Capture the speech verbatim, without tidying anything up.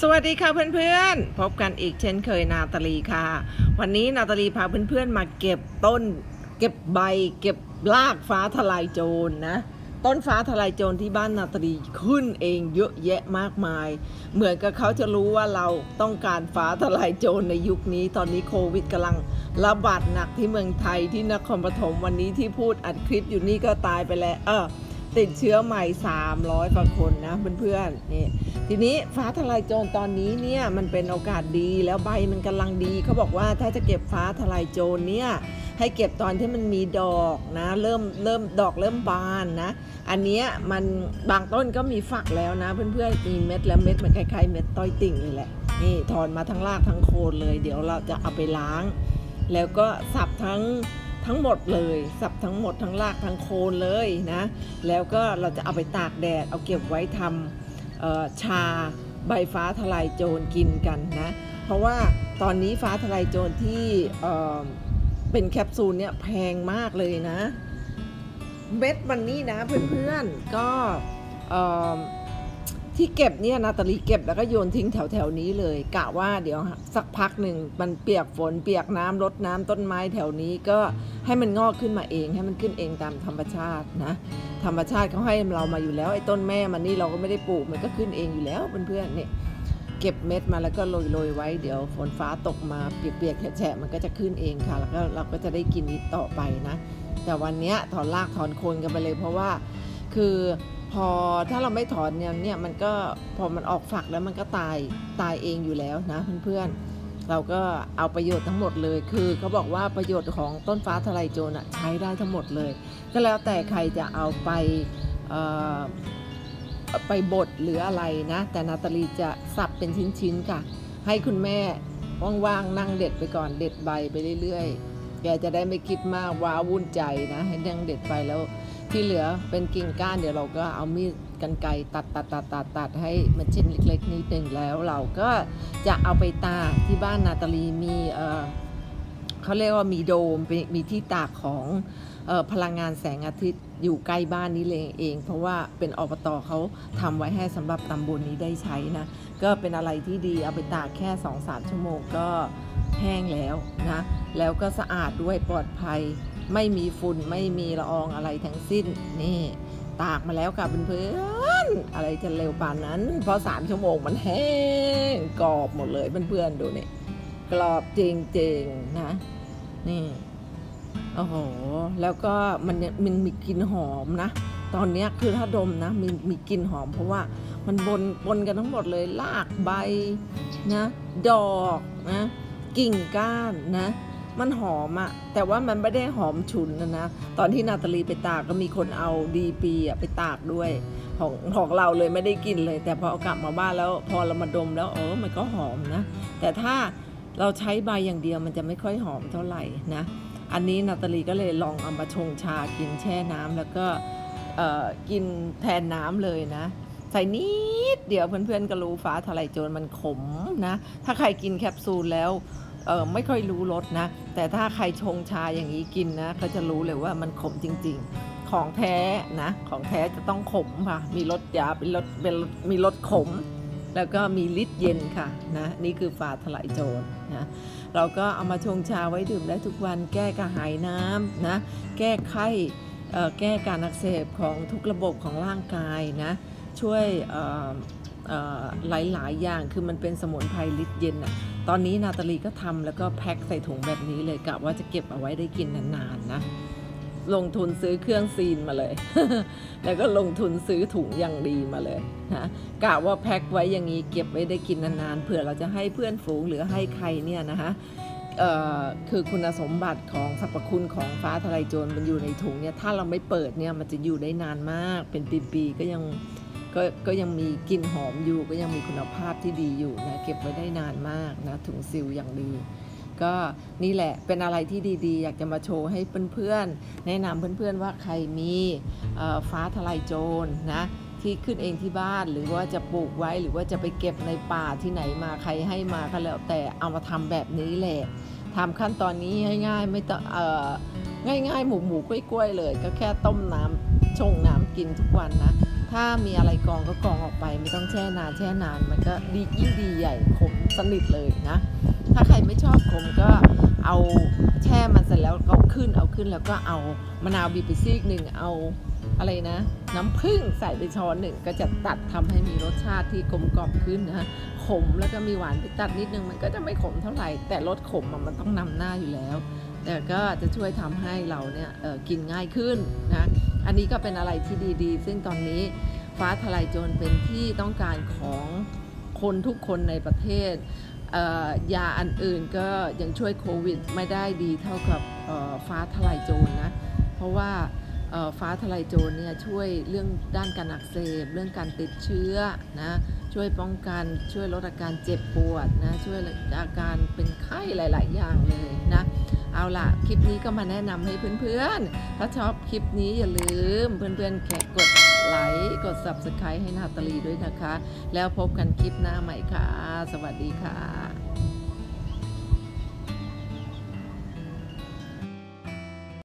สวัสดีค่ะเพื่อนๆพบกันอีกเช่นเคยนาตาลีค่ะวันนี้นาตาลีพาเพื่อนๆมาเก็บต้นเก็บใบเก็บรากฟ้าทลายโจร นะต้นฟ้าทลายโจรที่บ้านนาตาลีขึ้นเองเยอะแยะมากมายเหมือนกับเขาจะรู้ว่าเราต้องการฟ้าทลายโจรในยุคนี้ตอนนี้โควิดกำลังระบาดหนักที่เมืองไทยที่นครปฐมวันนี้ที่พูดอัดคลิปอยู่นี่ก็ตายไปแล้วเออติดเชื้อใหม่สามร้อยกว่าคนนะเพื่อนๆนี่ทีนี้ฟ้าทลายโจรตอนนี้เนี่ยมันเป็นโอกาสดีแล้วใบมันกำลังดีเขาบอกว่าถ้าจะเก็บฟ้าทลายโจรเนี่ยให้เก็บตอนที่มันมีดอกนะเริ่มเริ่มดอกเริ่มบานนะอันนี้มันบางต้นก็มีฝักแล้วนะเพื่อนๆมีเม็ดแล้วเม็ดมันคล้ายๆเม็ดต้อยติ่งเลยแหละนี่ถอนมาทั้งรากทั้งโคนเลยเดี๋ยวเราจะเอาไปล้างแล้วก็สับทั้งทั้งหมดเลยสับทั้งหมดทั้งรากทั้งโคนเลยนะแล้วก็เราจะเอาไปตากแดดเอาเก็บไว้ทำชาใบฟ้าทลายโจรกินกันนะเพราะว่าตอนนี้ฟ้าทลายโจรที่เอ่อเป็นแคปซูลเนี่ยแพงมากเลยนะเม็ดมันนี่นะเพื่อนๆก็ที่เก็บเนี่ยนาตาลีเก็บแล้วก็โยนทิ้งแถวๆนี้เลยกะว่าเดี๋ยวสักพักหนึ่งมันเปียกฝนเปียกน้ำรดน้ำต้นไม้แถวนี้ก็ให้มันงอกขึ้นมาเองให้มันขึ้นเองตามธรรมชาตินะธรรมชาติเขาให้เรามาอยู่แล้วไอ้ต้นแม่มันนี่เราก็ไม่ได้ปลูกมันก็ขึ้นเองอยู่แล้วเพื่อนๆเนี่ยเก็บเม็ดมาแล้วก็โรยๆไว้เดี๋ยวฝนฟ้าตกมาเปียกๆแฉะๆมันก็จะขึ้นเองค่ะแล้วก็เราก็จะได้กินนี้ต่อไปนะแต่วันนี้ถอนรากถอนโคนกันไปเลยเพราะว่าคือพอถ้าเราไม่ถอนเนี่ยเนี่ยมันก็พอมันออกฝักแล้วมันก็ตายตายเองอยู่แล้วนะเพื่อนๆเราก็เอาประโยชน์ทั้งหมดเลยคือเขาบอกว่าประโยชน์ของต้นฟ้าทลายโจรใช้ได้ทั้งหมดเลยก็แล้วแต่ใครจะเอาไปไปบดหรืออะไรนะแต่นาตาลีจะสับเป็นชิ้นๆค่ะให้คุณแม่ว่างๆนั่งเด็ดไปก่อนเด็ดใบไปเรื่อยๆแกจะได้ไม่คิดมากว้าวุ่นใจนะให้นั่งเด็ดไปแล้วที่เหลือเป็นกิ่งก้านเดี๋ยวเราก็เอามีดกรรไกรตัดตัดตัดตัดตัดให้มันชิ้นเล็กๆนิดหนึ่งแล้วเราก็จะเอาไปตากที่บ้านนาตาลีมีเอ่อเขาเรียกว่ามีโดมมีที่ตากของเอ่อพลังงานแสงอาทิตย์อยู่ใกล้บ้านนี้เลยเองเพราะว่าเป็นอบต.เขาทำไว้ให้สำหรับตำบลนี้ได้ใช้นะก็เป็นอะไรที่ดีเอาไปตากแค่ สองถึงสาม ชั่วโมงก็แห้งแล้วนะแล้วก็สะอาดด้วยปลอดภัยไม่มีฝุ่นไม่มีละอองอะไรทั้งสิ้นนี่ตากมาแล้วค่ะเพื่อนๆอะไรจะเร็วป่านนั้นเพราะสามชั่วโมงมันแห้งกรอบหมดเลยเพื่อนๆดูนี่กรอบจริงๆนะนี่โอ้โหแล้วก็มันมันมีกลิ่นหอมนะตอนนี้คือถ้าดมนะมีมีกลิ่นหอมเพราะว่ามันบนบนกันทั้งหมดเลยรากใบนะดอกนะกิ่งก้านนะมันหอมอะแต่ว่ามันไม่ได้หอมฉุนนะนะตอนที่นาตาลีไปตากก็มีคนเอาดีปีอะไปตากด้วยของของเราเลยไม่ได้กินเลยแต่พอเอากลับมาบ้านแล้วพอเรามาดมแล้วเออมันก็หอมนะแต่ถ้าเราใช้ใบอย่างเดียวมันจะไม่ค่อยหอมเท่าไหร่นะอันนี้นาตาลีก็เลยลองเอามาชงชากินแช่น้ำแล้วก็กินแทนน้ำเลยนะใส่นิดเดียวเพื่อนๆก็รู้ฟ้าทลายโจรมันขมนะถ้าใครกินแคปซูลแล้วเออไม่ค่อยรู้รสนะแต่ถ้าใครชงชาอย่างนี้กินนะก็จะรู้เลยว่ามันขมจริงๆของแท้นะของแท้จะต้องขมค่ะมีรสหยาบเป็นรสเป็นมีรสขมแล้วก็มีฤทธิ์เย็นค่ะนะนี่คือฟ้าทลายโจรนะเราก็เอามาชงชาไว้ดื่มได้ทุกวันแก้กระหายน้ำนะแก้ไข้แก้การอักเสบของทุกระบบของร่างกายนะช่วยหลายๆอย่างคือมันเป็นสมุนไพรฤทธิ์เย็นอ่ะตอนนี้นาตาลีก็ทำแล้วก็แพ็คใส่ถุงแบบนี้เลยกะว่าจะเก็บเอาไว้ได้กินนานๆนะลงทุนซื้อเครื่องซีนมาเลย แล้วก็ลงทุนซื้อถุงอย่างดีมาเลยนะกะว่าแพ็คไว้อย่างนี้เก็บไว้ได้กินนานๆเผื่อเราจะให้เพื่อนฝูงหรือให้ใครเนี่ยนะคะคือคุณสมบัติของสรรพคุณของฟ้าทลายโจรมันอยู่ในถุงเนี่ยถ้าเราไม่เปิดเนี่ยมันจะอยู่ได้นานมากเป็นปีๆก็ยังก็ก็ยังมีกลิ่นหอมอยู่ก็ยังมีคุณภาพที่ดีอยู่นะเก็บไว้ได้นานมากนะถุงซิลอย่างดีก็นี่แหละเป็นอะไรที่ดีๆอยากจะมาโชว์ให้เพื่อนๆแนะนำเพื่อนๆว่าใครมีฟ้าทลายโจรนะที่ขึ้นเองที่บ้านหรือว่าจะปลูกไว้หรือว่าจะไปเก็บในป่าที่ไหนมาใครให้มาก็แล้วแต่เอามาทำแบบนี้แหละทำขั้นตอนนี้ง่ายๆไม่ต้องเอ่อง่ายๆหมูหมูกล้วยๆเลยก็แค่ต้มน้ำชงน้ำกินทุกวันนะถ้ามีอะไรกรองก็กรองออกไปไม่ต้องแช่นานแช่นานมันก็ดียิ่งดีใหญ่ขมสนิทเลยนะถ้าใครไม่ชอบขมก็เอาแช่มันเสร็จแล้วก็ขึ้นเอาขึ้นแล้วก็เอามะนาวบีบไปซีกหนึ่งเอาอะไรนะน้ำผึ้งใส่ไปช้อนหนึ่งก็จะตัดทำให้มีรสชาติที่กลมกล่อมขึ้นนะขมแล้วก็มีหวานไปตัดนิดนึงมันก็จะไม่ขมเท่าไหร่แต่รสขมมันต้องนำหน้าอยู่แล้วแต่ก็จะช่วยทำให้เราเนี่ยกินง่ายขึ้นนะอันนี้ก็เป็นอะไรที่ดีๆซึ่งตอนนี้ฟ้าทลายโจรเป็นที่ต้องการของคนทุกคนในประเทศยาอันอื่นก็ยังช่วยโควิดไม่ได้ดีเท่ากับฟ้าทลายโจรนะเพราะว่าฟ้าทลายโจรเนี่ยช่วยเรื่องด้านการอักเสบเรื่องการติดเชื้อนะช่วยป้องกันช่วยลดอาการเจ็บปวดนะช่วยอาการเป็นไข้หลายๆอย่างเลยนะเอาล่ะคลิปนี้ก็มาแนะนำให้เพื่อนๆถ้าชอบคลิปนี้อย่าลืมเพื่อนๆแค่กดไลค์กด ซับสไครบ์ ให้นาตาลีด้วยนะคะแล้วพบกันคลิปหน้าใหม่ค่ะสวัสดีค่ะ